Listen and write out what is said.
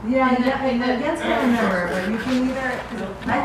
Yeah, I guess I remember, but you can either, I